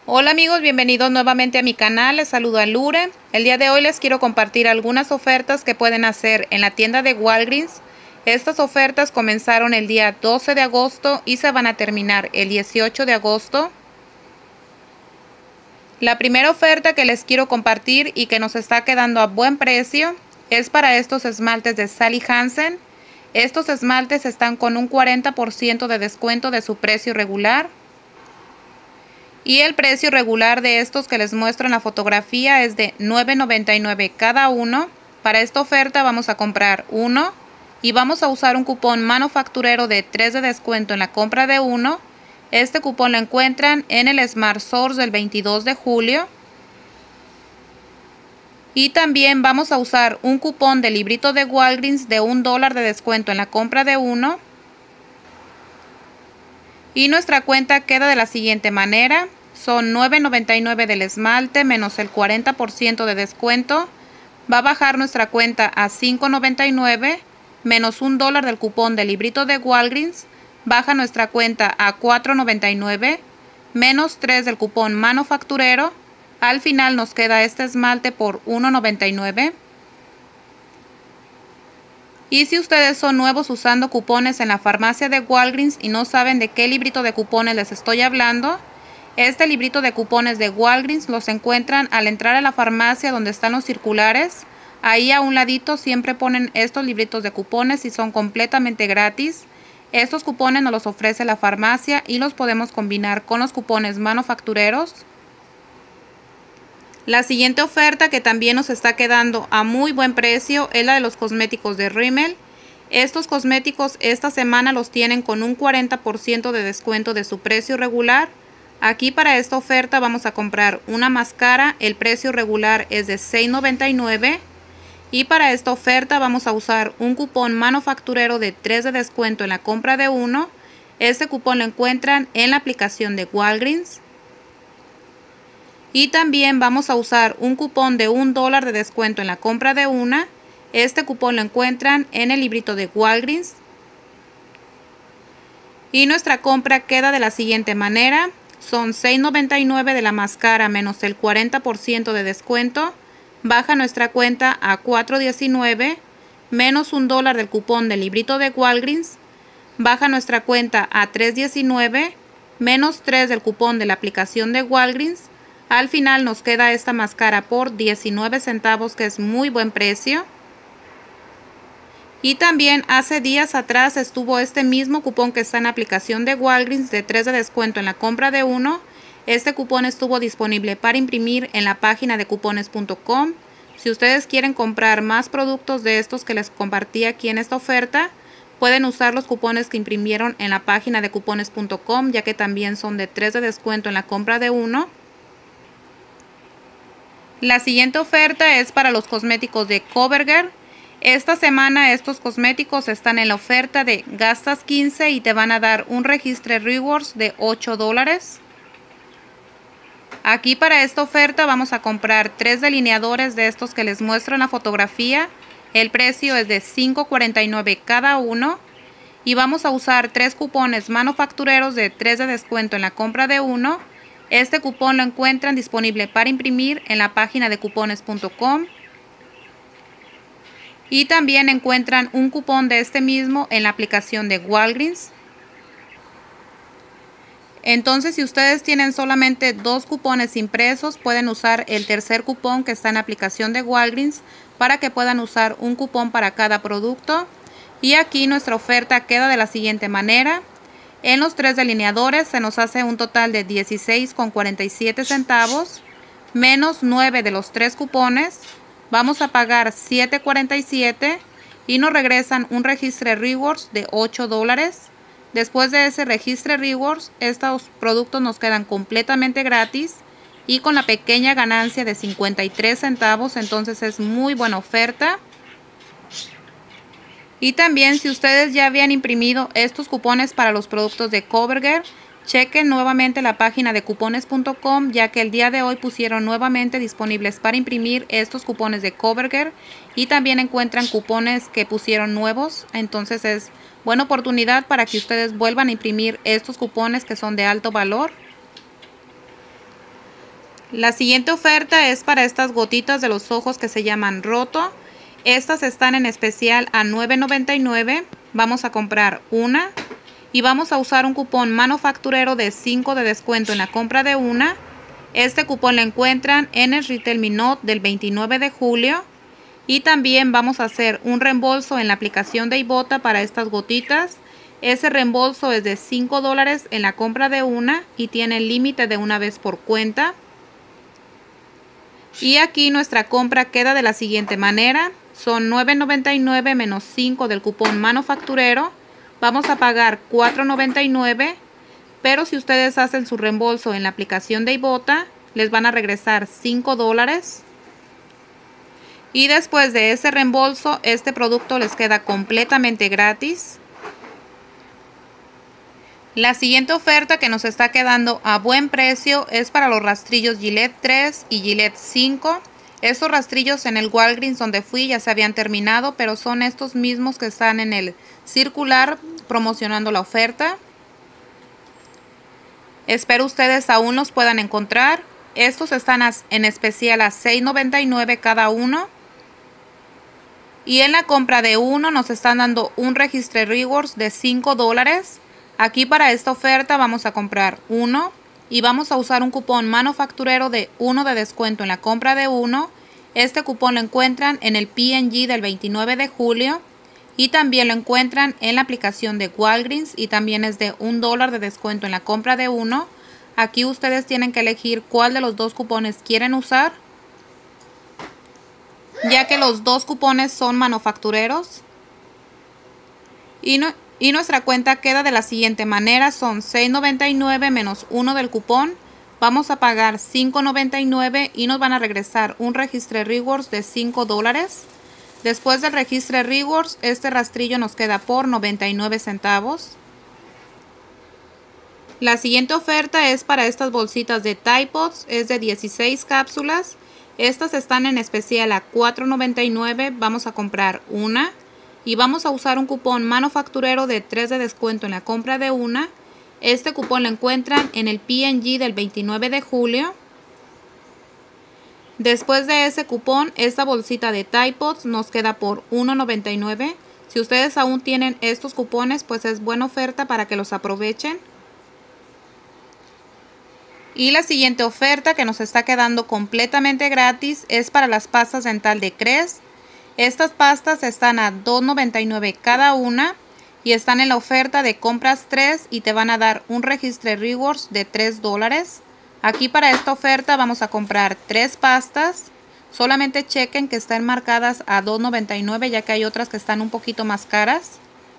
Hola amigos, bienvenidos nuevamente a mi canal, les saluda Lure. El día de hoy les quiero compartir algunas ofertas que pueden hacer en la tienda de Walgreens. Estas ofertas comenzaron el día 12 de agosto y se van a terminar el 18 de agosto. La primera oferta que les quiero compartir y que nos está quedando a buen precio es para estos esmaltes de Sally Hansen. Estos esmaltes están con un 40% de descuento de su precio regular. Y el precio regular de estos que les muestro en la fotografía es de $9.99 cada uno. Para esta oferta vamos a comprar uno y vamos a usar un cupón manufacturero de 3 de descuento en la compra de uno. Este cupón lo encuentran en el Smart Source del 22 de julio. Y también vamos a usar un cupón de librito de Walgreens de $1 de descuento en la compra de uno. Y nuestra cuenta queda de la siguiente manera. Son $9.99 del esmalte menos el 40% de descuento. Va a bajar nuestra cuenta a $5.99 menos $1 del cupón de librito de Walgreens. Baja nuestra cuenta a $4.99 menos 3 del cupón manufacturero. Al final nos queda este esmalte por $1.99. Y si ustedes son nuevos usando cupones en la farmacia de Walgreens y no saben de qué librito de cupones les estoy hablando, este librito de cupones de Walgreens los encuentran al entrar a la farmacia donde están los circulares. Ahí a un ladito siempre ponen estos libritos de cupones y son completamente gratis. Estos cupones nos los ofrece la farmacia y los podemos combinar con los cupones manufactureros. La siguiente oferta que también nos está quedando a muy buen precio es la de los cosméticos de Rimmel. Estos cosméticos esta semana los tienen con un 40% de descuento de su precio regular. Aquí para esta oferta vamos a comprar una máscara, el precio regular es de $6.99. Y para esta oferta vamos a usar un cupón manufacturero de 3 de descuento en la compra de uno. Este cupón lo encuentran en la aplicación de Walgreens. Y también vamos a usar un cupón de $1 de descuento en la compra de una. Este cupón lo encuentran en el librito de Walgreens. Y nuestra compra queda de la siguiente manera. Son $6.99 de la máscara menos el 40% de descuento. Baja nuestra cuenta a $4.19 menos $1 del cupón del librito de Walgreens. Baja nuestra cuenta a $3.19 menos 3 del cupón de la aplicación de Walgreens. Al final nos queda esta máscara por 19 centavos, que es muy buen precio. Y también hace días atrás estuvo este mismo cupón que está en la aplicación de Walgreens de 3 de descuento en la compra de uno. Este cupón estuvo disponible para imprimir en la página de cupones.com. Si ustedes quieren comprar más productos de estos que les compartí aquí en esta oferta, pueden usar los cupones que imprimieron en la página de cupones.com, ya que también son de 3 de descuento en la compra de uno. La siguiente oferta es para los cosméticos de CoverGirl. Esta semana estos cosméticos están en la oferta de gastas 15 y te van a dar un Registre Rewards de $8. Aquí para esta oferta vamos a comprar 3 delineadores de estos que les muestro en la fotografía. El precio es de $5.49 cada uno. Y vamos a usar 3 cupones manufactureros de 3 de descuento en la compra de uno. Este cupón lo encuentran disponible para imprimir en la página de cupones.com. Y también encuentran un cupón de este mismo en la aplicación de Walgreens. Entonces, si ustedes tienen solamente 2 cupones impresos, pueden usar el tercer cupón que está en la aplicación de Walgreens para que puedan usar un cupón para cada producto. Y aquí nuestra oferta queda de la siguiente manera. En los 3 delineadores se nos hace un total de 16,47 centavos, menos 9 de los 3 cupones. Vamos a pagar $7.47 y nos regresan un Registre Rewards de $8. Después de ese Registre Rewards, estos productos nos quedan completamente gratis y con la pequeña ganancia de 53 centavos, entonces es muy buena oferta. Y también si ustedes ya habían imprimido estos cupones para los productos de CoverGirl, chequen nuevamente la página de cupones.com, ya que el día de hoy pusieron nuevamente disponibles para imprimir estos cupones de CoverGirl y también encuentran cupones que pusieron nuevos. Entonces es buena oportunidad para que ustedes vuelvan a imprimir estos cupones que son de alto valor. La siguiente oferta es para estas gotitas de los ojos que se llaman Roto. Estas están en especial a $9.99. Vamos a comprar una y vamos a usar un cupón manufacturero de 5 de descuento en la compra de una. Este cupón lo encuentran en el Retail Me Not del 29 de julio. Y también vamos a hacer un reembolso en la aplicación de Ibotta para estas gotitas. Ese reembolso es de $5 en la compra de una y tiene el límite de una vez por cuenta. Y aquí nuestra compra queda de la siguiente manera. Son $9.99 menos 5 del cupón manufacturero. Vamos a pagar $4.99. Pero si ustedes hacen su reembolso en la aplicación de Ibotta, les van a regresar $5. Y después de ese reembolso, este producto les queda completamente gratis. La siguiente oferta que nos está quedando a buen precio es para los rastrillos Gillette 3 y Gillette 5. Estos rastrillos en el Walgreens donde fui ya se habían terminado, pero son estos mismos que están en el circular promocionando la oferta. Espero ustedes aún los puedan encontrar. Estos están en especial a $6.99 cada uno. Y en la compra de uno nos están dando un Registre Rewards de $5. Aquí para esta oferta vamos a comprar uno y vamos a usar un cupón manufacturero de 1 de descuento en la compra de uno. Este cupón lo encuentran en el P&G del 29 de julio y también lo encuentran en la aplicación de Walgreens y también es de $1 de descuento en la compra de uno. Aquí ustedes tienen que elegir cuál de los dos cupones quieren usar, ya que los dos cupones son manufactureros. Y nuestra cuenta queda de la siguiente manera. Son $6.99 menos 1 del cupón. Vamos a pagar $5.99 y nos van a regresar un Registre Rewards de $5. Después del Registre Rewards, este rastrillo nos queda por 99 centavos. La siguiente oferta es para estas bolsitas de Tide Pods. Es de 16 cápsulas. Estas están en especial a $4.99. Vamos a comprar una. Y vamos a usar un cupón manufacturero de 3 de descuento en la compra de una. Este cupón lo encuentran en el P&G del 29 de julio. Después de ese cupón, esta bolsita de Tide Pods nos queda por $1.99. Si ustedes aún tienen estos cupones, pues es buena oferta para que los aprovechen. Y la siguiente oferta que nos está quedando completamente gratis es para las pastas dental de Crest. Estas pastas están a $2.99 cada una y están en la oferta de compras 3 y te van a dar un Registre Rewards de $3. Aquí para esta oferta vamos a comprar 3 pastas. Solamente chequen que estén marcadas a $2.99 ya que hay otras que están un poquito más caras.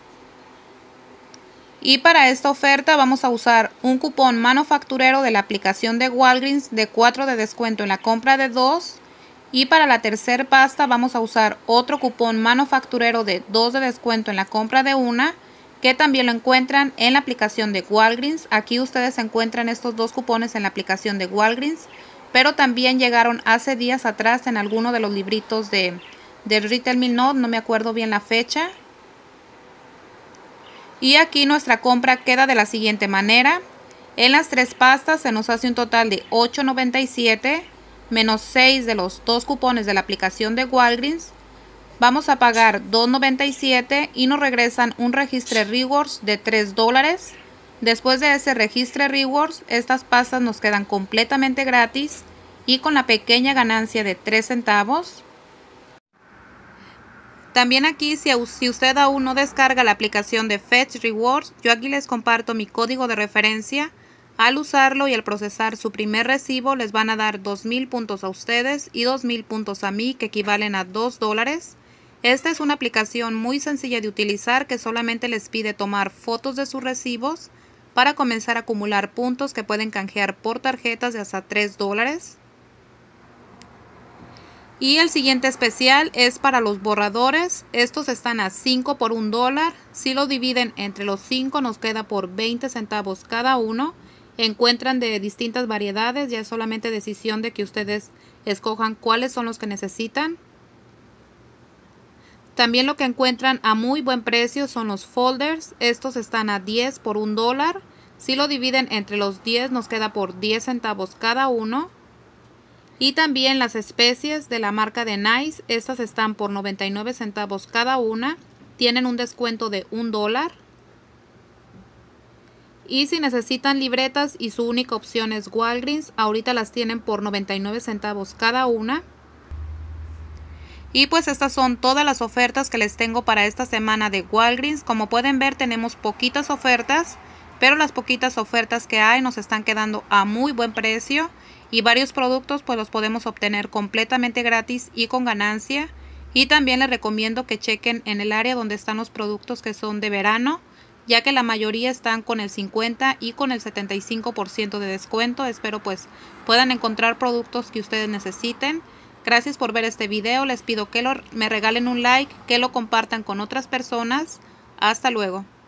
Y para esta oferta vamos a usar un cupón manufacturero de la aplicación de Walgreens de 4 de descuento en la compra de 2. Y para la tercera pasta vamos a usar otro cupón manufacturero de 2 de descuento en la compra de una, que también lo encuentran en la aplicación de Walgreens. Aquí ustedes encuentran estos dos cupones en la aplicación de Walgreens, pero también llegaron hace días atrás en alguno de los libritos del Retail Me Not, no me acuerdo bien la fecha. Y aquí nuestra compra queda de la siguiente manera. En las 3 pastas se nos hace un total de $8.97 menos 6 de los 2 cupones de la aplicación de Walgreens. Vamos a pagar $2.97 y nos regresan un Registre Rewards de $3. Después de ese Registre Rewards, estas pastas nos quedan completamente gratis y con la pequeña ganancia de 3 centavos. También aquí, si usted aún no descarga la aplicación de Fetch Rewards, yo aquí les comparto mi código de referencia. Al usarlo y al procesar su primer recibo, les van a dar 2,000 puntos a ustedes y 2,000 puntos a mí, que equivalen a $2. Esta es una aplicación muy sencilla de utilizar que solamente les pide tomar fotos de sus recibos para comenzar a acumular puntos que pueden canjear por tarjetas de hasta $3. Y el siguiente especial es para los borradores. Estos están a 5 por $1. Si lo dividen entre los 5 nos queda por 20 centavos cada uno. Encuentran de distintas variedades, ya es solamente decisión de que ustedes escojan cuáles son los que necesitan. También lo que encuentran a muy buen precio son los folders. Estos están a 10 por $1. Si lo dividen entre los 10 nos queda por 10 centavos cada uno. Y también las especies de la marca de Nice, estas están por 99 centavos cada una, tienen un descuento de $1. Y si necesitan libretas y su única opción es Walgreens, ahorita las tienen por 99 centavos cada una. Y pues estas son todas las ofertas que les tengo para esta semana de Walgreens. Como pueden ver, tenemos poquitas ofertas, pero las poquitas ofertas que hay nos están quedando a muy buen precio. Y varios productos pues los podemos obtener completamente gratis y con ganancia. Y también les recomiendo que chequen en el área donde están los productos que son de verano, ya que la mayoría están con el 50 y con el 75% de descuento. Espero pues puedan encontrar productos que ustedes necesiten. Gracias por ver este video, les pido que me regalen un like, que lo compartan con otras personas. Hasta luego.